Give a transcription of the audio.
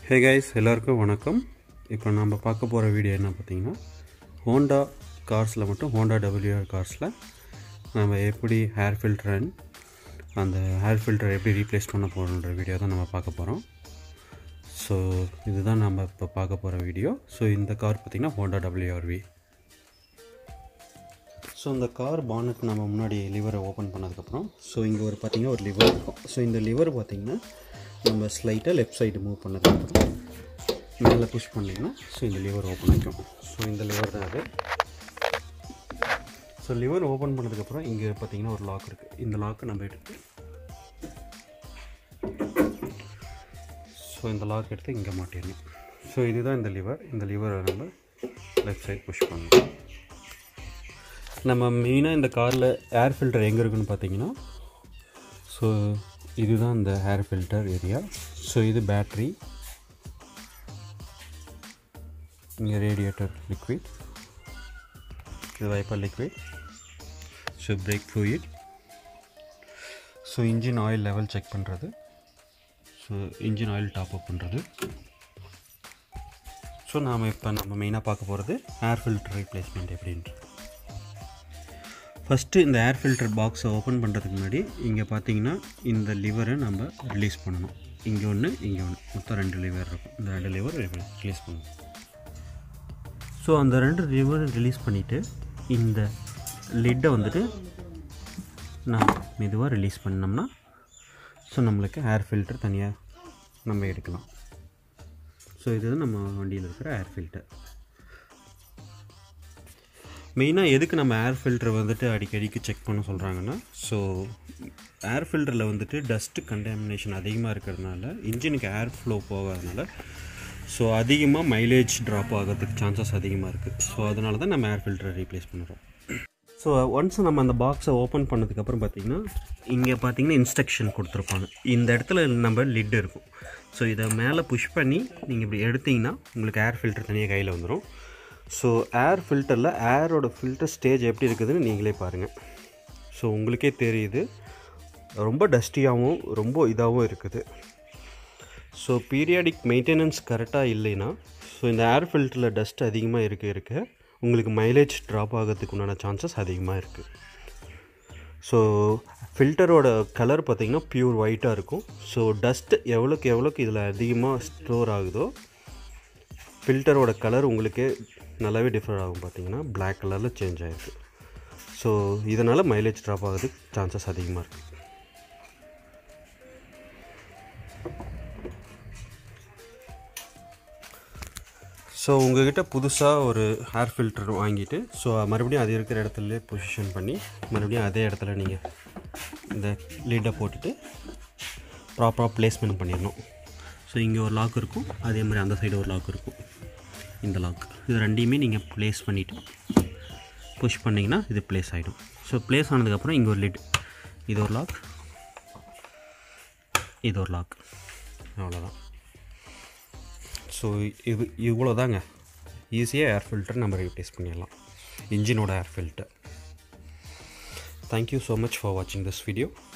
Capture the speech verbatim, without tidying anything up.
Hey guys, எல்லாருக்கும் வணக்கம். இப்போ நாம பார்க்க போற வீடியோ என்ன பார்த்தீங்கன்னா Honda கார்ஸ்ல மட்டும் Honda W R கார்ஸ்ல நாம எப்படி ஏர் ஃபில்டர் அண்ட் அந்த ஏர் ஃபில்டர் எப்படி ரீப்ளேஸ் பண்ண போறோம்ன்ற வீடியோ தான் நாம பார்க்க போறோம். சோ இதுதான் நாம இப்ப பார்க்க போற வீடியோ. சோ இந்த கார் பார்த்தீங்கன்னா Honda W R V. So இந்த கார் பானட் நாம முன்னாடி லிவரை ஓபன் பண்ணதுக்கு அப்புறம் சோ இங்க ஒரு பாத்தீங்கன்னா ஒரு லிவர் இருக்கும். சோ இந்த லிவர் பாத்தீங்கன்னா நம்ம ஸ்லைட்டா லெஃப்ட் சைடு மூவ் பண்ணதுக்கு அப்புறம் மேல புஷ் பண்ணீங்கன்னா சோ இந்த லிவர் ஓபன் ஆகும். சோ இந்த லிவர் தான் அது. சோ லிவர் ஓபன் பண்ணதுக்கு அப்புறம் இங்க பாத்தீங்கன்னா ஒரு லாக் இருக்கு. இந்த லாக் நம்ம எடுத்து சோ இந்த லாக் எடுத்து இங்க மாட்டிடணும். சோ இதுதான் இந்த லிவர். இந்த லிவரை நம்ம லெஃப்ட் சைடு புஷ் பண்ணணும். நம்ம மெயினா இந்த கார்ல ஏர் ஃபில்டர் எங்க இருக்குன்னு பாத்தீங்கன்னா சோ இதுதான் இந்த ஏர் ஃபில்டர் ஏரியா. ஸோ இது பேட்டரி, இங்கே ரேடியேட்டர் லிக்விட், இது wiper liquid, so brake fluid, so engine oil level check பண்ணுறது, so engine oil top up பண்ணுறது. ஸோ நாம் இப்போ நம்ம மெயினாக பார்க்க போகிறது ஏர் ஃபில்டர் ரீப்ளேஸ்மெண்ட் எப்படின்றது. ஃபஸ்ட்டு இந்த ஏர் ஃபில்டர் பாக்ஸை ஓப்பன் பண்ணுறதுக்கு முன்னாடி இங்கே பார்த்தீங்கன்னா இந்த லிவரை நம்ம ரிலீஸ் பண்ணணும். இங்கே ஒன்று, இங்கே ஒன்று, மொத்தம் ரெண்டு லிவர் இருக்கும். இந்த ரெண்டு லிவர் ரிலீஸ் பண்ணணும். ஸோ அந்த ரெண்டு லிவர் ரிலீஸ் பண்ணிவிட்டு இந்த லிட்டை வந்துட்டு நான் மெதுவாக ரிலீஸ் பண்ணோம்னா ஸோ நம்மளுக்கு ஏர் ஃபில்டர் தனியாக நம்ம எடுக்கலாம். ஸோ இது நம்ம வண்டியில் இருக்கிற ஏர் ஃபில்டர். மெயினாக எதுக்கு நம்ம ஏர் ஃபில்டர் வந்துட்டு அடிக்கடிக்கு செக் பண்ண சொல்கிறாங்கன்னா ஸோ ஏர் ஃபில்டரில் வந்துட்டு டஸ்ட்டு கண்டாமினேஷன் அதிகமாக இருக்கிறதுனால இன்ஜினுக்கு ஏர் ஃப்ளோ போகாதனால ஸோ அதிகமாக மைலேஜ் ட்ராப் ஆகிறதுக்கு சான்சஸ் அதிகமாக இருக்குது. ஸோ அதனால தான் நம்ம ஏர் ஃபில்டரை ரீப்ளேஸ் பண்ணுறோம். ஸோ ஒன்ஸ் நம்ம அந்த பாக்ஸை ஓப்பன் பண்ணதுக்கப்புறம் பார்த்திங்கன்னா இங்கே பார்த்திங்கன்னா இன்ஸ்ட்ரக்ஷன் கொடுத்துருப்பாங்க. இந்த இடத்துல நம்ம லிட் இருக்கும். ஸோ இதை மேலே புஷ் பண்ணி நீங்கள் இப்படி எடுத்திங்கன்னா உங்களுக்கு ஏர் ஃபில்டர் தனியாக கையில் வந்துடும். ஸோ ஏர் ஃபில்டரில் ஏரோட ஃபில்டர் ஸ்டேஜ் எப்படி இருக்குதுன்னு நீங்களே பாருங்கள். ஸோ உங்களுக்கே தெரியுது ரொம்ப டஸ்டியாகவும் ரொம்ப இதாகவும் இருக்குது. ஸோ பீரியாடிக் மெயின்டெனன்ஸ் கரெக்டாக இல்லைன்னா ஸோ இந்த ஏர் ஃபில்டரில் டஸ்ட் அதிகமாக இருக்க இருக்க உங்களுக்கு மைலேஜ் ட்ராப் ஆகிறதுக்கு உண்டான சான்சஸ் அதிகமாக இருக்குது. ஸோ ஃபில்டரோட கலர் பார்த்திங்கன்னா ப்யூர் ஒயிட்டாக இருக்கும். ஸோ டஸ்ட் எவ்வளோக்கு எவ்வளோக்கு இதில் அதிகமாக ஸ்டோர் ஆகுதோ ஃபில்டரோட கலர் உங்களுக்கே நல்லாவே டிஃப்ரெண்ட் ஆகும். பார்த்தீங்கன்னா பிளாக் கலரில் சேஞ்ச் ஆகிருக்கு. ஸோ இதனால் மைலேஜ் ட்ராப் ஆகிறதுக்கு சான்சஸ் அதிகமாக இருக்குது. ஸோ உங்கள்கிட்ட புதுசாக ஒரு ஏர் ஃபில்டர் வாங்கிட்டு ஸோ மறுபடியும் அது இருக்கிற இடத்துல பொசிஷன் பண்ணி மறுபடியும் அதே இடத்துல நீங்கள் இந்த லிட்டை போட்டுட்டு ப்ராப்பராக ப்ளேஸ்மெண்ட் பண்ணிடணும். ஸோ இங்கே ஒரு லாக் இருக்கும், அதே மாதிரி அந்த சைடு ஒரு லாக் இருக்கும். இந்த லாக் இது ரெண்டையுமே நீங்கள் ப்ளேஸ் பண்ணிவிட்டு புஷ் பண்ணிங்கன்னா இது ப்ளேஸ் ஆகிடும். ஸோ ப்ளேஸ் ஆனதுக்கப்புறம் இங்கே ஒரு லிட், இது ஒரு லாக், இது ஒரு லாக், அவ்வளோதான். ஸோ இது இவ்வளோ தாங்க, ஈஸியாக ஏர் ஃபில்டர் நம்ம ரீப்ளேஸ் பண்ணிடலாம், இன்ஜினோட air filter. Thank you so much for வாட்சிங் திஸ் வீடியோ.